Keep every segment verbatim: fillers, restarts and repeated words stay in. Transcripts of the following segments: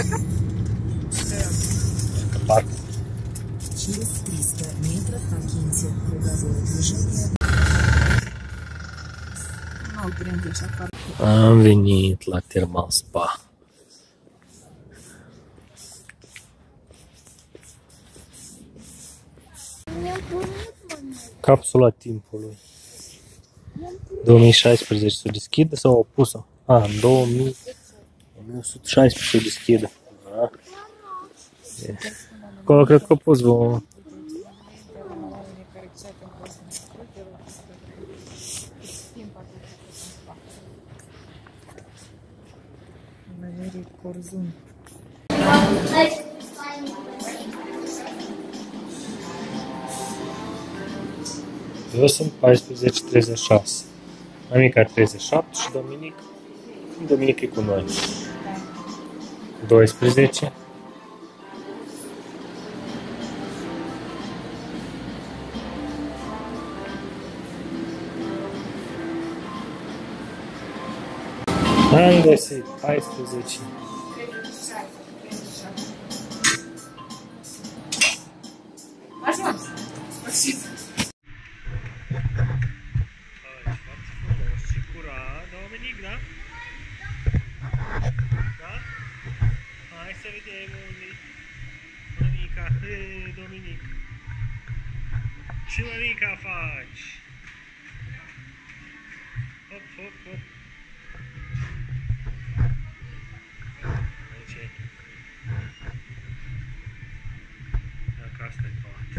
Scăpat. Через триста метров покиньте круговое движение. Am venit la Thermal Spa. Capsula timpului. două mii șaisprezece se deschide sau au pus-o? A, în două mii o sută șaisprezece se deschide. Da. Acolo cred că au pus vreo... Корзун. Eu sunt paisprezece treizeci și șase. Mamica are treizeci și șapte și Dominic. Dominic e cu noi. doisprezece. Am găsit paisprezece. Așa. Спасибо. Dominic, da? Da? Hai să vedem unde Mămica, hei, Dominic. Ce Mămica faci? Hop, hop, hop. Aici e. Dacă asta e toată.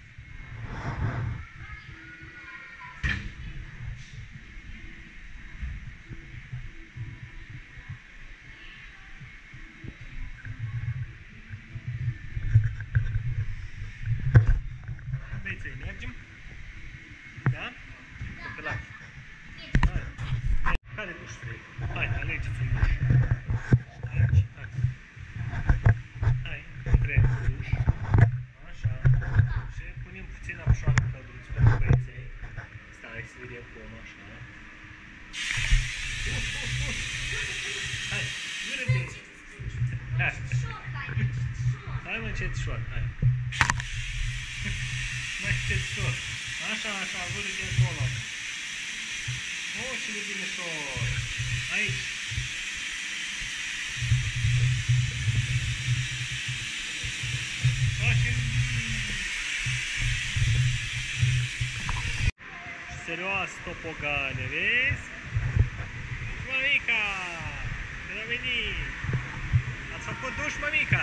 Băieței, mergem? Da? Copelați. Hai. Care duș vrei? Hai, alegeți un duș. Aici, hai. Hai, între duș. Așa. Și punem puțin apșoară călduți pentru băieței. Stai să vedem cum, așa. Hai, nu râdeți. Hai. Hai mă, încetișor, hai. Mai încetișor. Așa, așa, vârâte acolo. O, ce de bine șor. Aici. Facem... Serioasă topogane, vezi? Mămica! Dominic! Ați făcut duș, Mămica?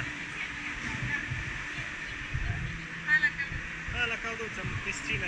Hai la călduță, în piscine!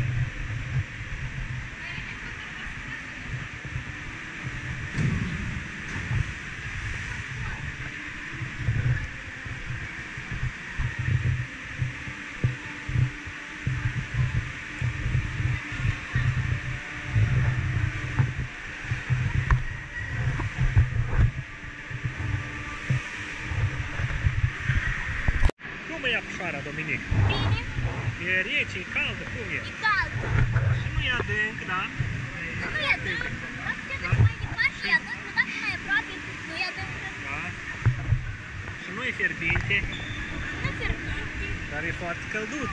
Cum e apșoara, Dominic? Bine. E rece, e caldă, cum e? E cald. Și nu e adânc, da? Nu e adânc. Dacă mai departe e adânc, dar dacă mai aproape nu e adânc. Da. Și nu e fierbinte, Nu fierbinte. dar e foarte călduț.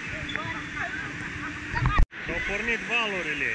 S-au pornit valurile.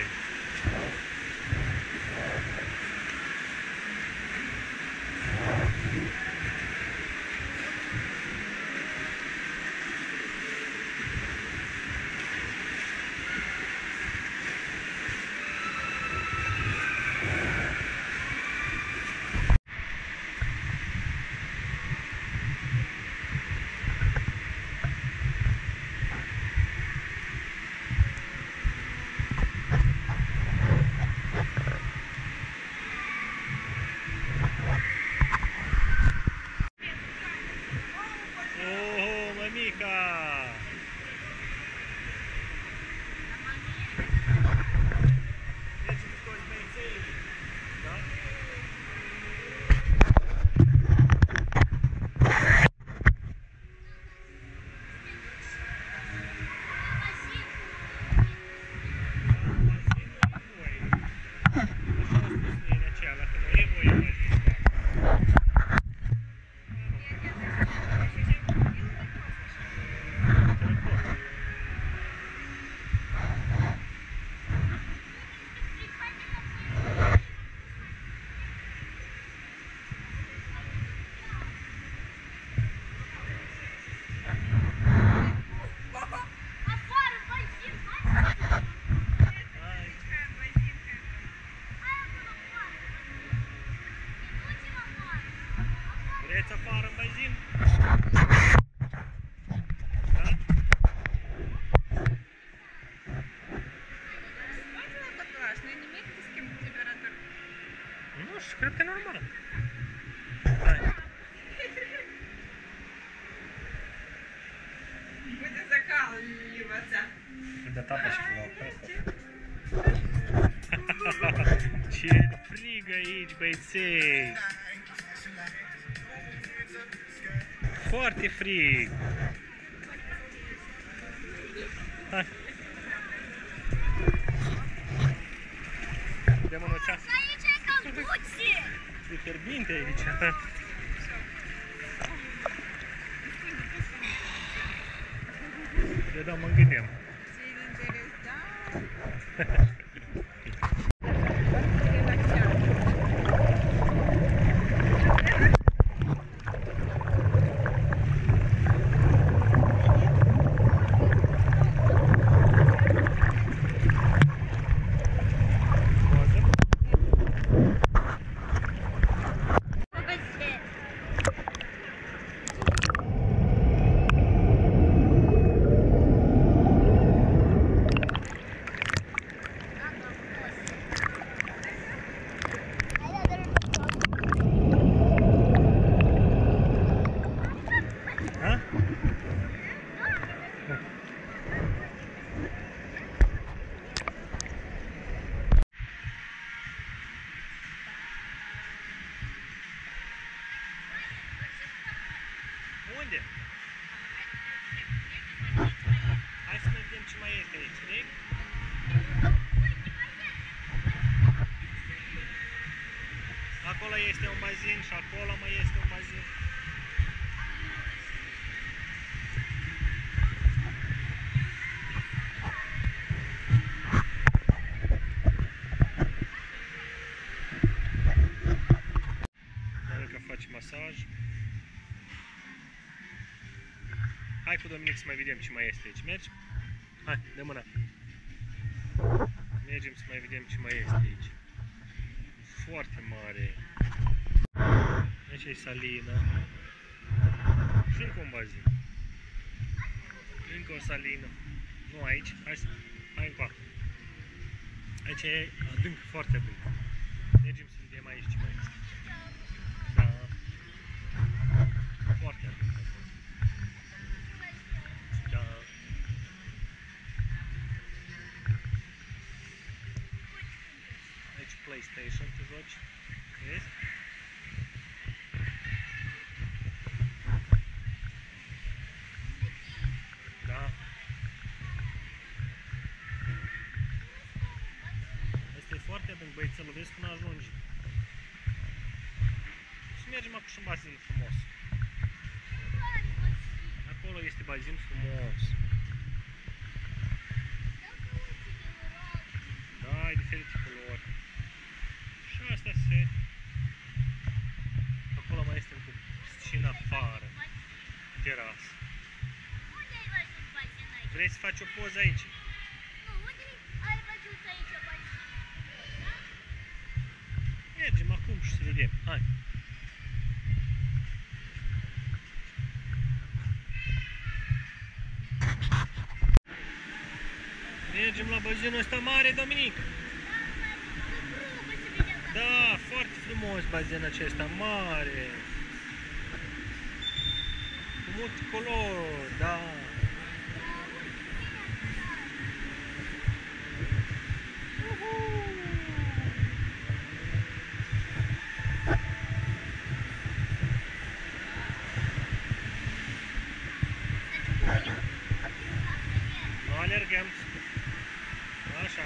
Vreți afară în bazin? Da? Nu știu, cred că e normal. Hai. Буде закалюватися. Da tapa și cu ce frig aici, băieței! Foarte frig! Hai! De mânuța! Aici e călduțe! E fierbinte aici! Eu da, mă gândeam. Unde? Hai să vedem ce mai este aici, Ric? Acolo este un bazin și acolo mai este un bazin. Marica face masaj. Hai cu Dominic să mai vedem ce mai este aici. Mergi? Hai, dă mâna. Mergem să mai vedem ce mai este aici. Foarte mare. Aici e salină. Și încă un bazin. Încă o salină. Nu aici. Hai, hai încoa. Aici e adânc, foarte adânc. Mergem să vedem aici ce mai este. Da. Foarte adânc. Da. Aici PlayStation te joci. Vezi? Da. Asta e foarte adânc, băiețelul, vezi până ajungi. Să mergem acum și în bazin frumos. Acolo este bazin frumos. Da, ai diferite culori. Și astea se... Acolo mai este încă piscina afară. Terasă. Unde ai văzut bazin aici? Vrei să faci o poză aici? Nu, unde ai văzut aici bazin? Mergem acum și să vedem. Hai. Mergem la bazinul ăsta mare, Dominic. Da, foarte frumos bazinul acesta mare. Cu multe culori, da. Nu alergăm. Așa.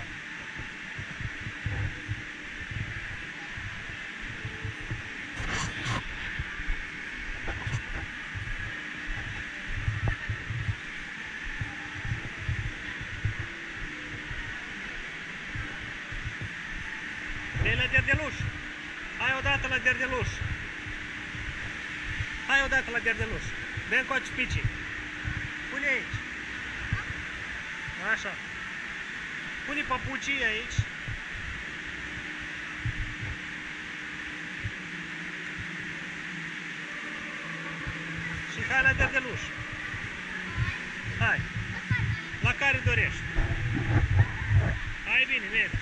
Dă-i la derdeluș. Hai odată la derdeluș. Hai odată la derdeluș. Dă încoace picii. Pune aici. Așa. Pune papucii aici. Hai la găgăluș. Hai. La care dorești. Hai bine, mergi.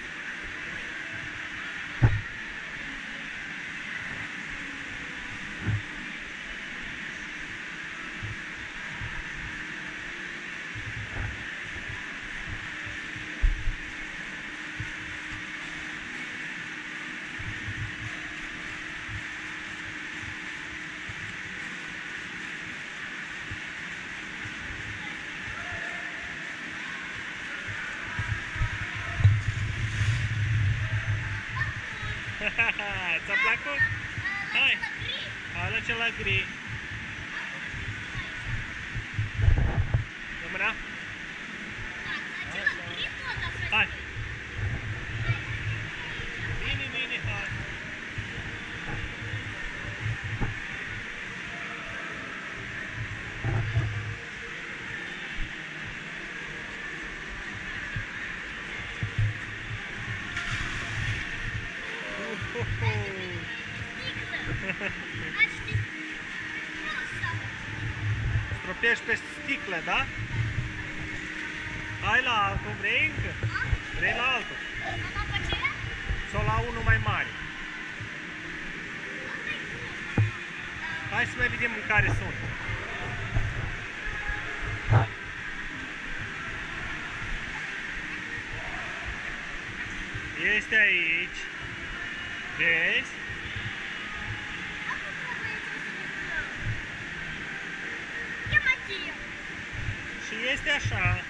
Ți-a plăcut? Hai! Hai la celălalt gri. Mâna? Hai! Bine, bine, hai! Stropești pe sticlă, da? Hai la altul, vrei încă? Vrei la altul? Sau la unul mai mare? Hai să mai vedem în care sunt. Este aici. Vezi? Și este așa.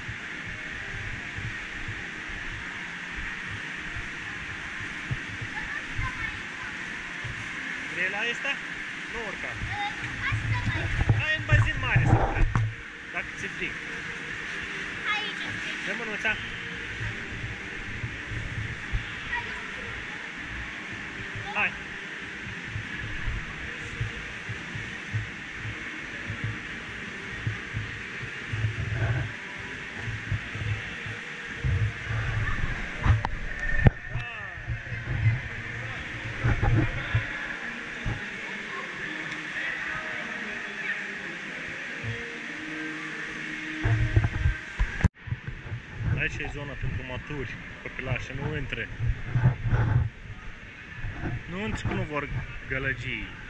Vrei la asta? Nu urca. Hai în bazin mare să pleci. Dacă ți-e fric. Dă mânuța. Hai. Aici e zona pentru maturi, copilași, nu intre. Nu intre că nu vor gălăgii.